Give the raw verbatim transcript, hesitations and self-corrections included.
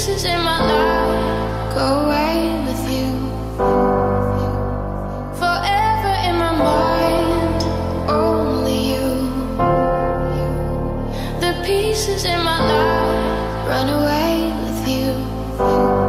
pieces in my life go away with you. Forever in my mind, only you. The pieces in my life run away with you.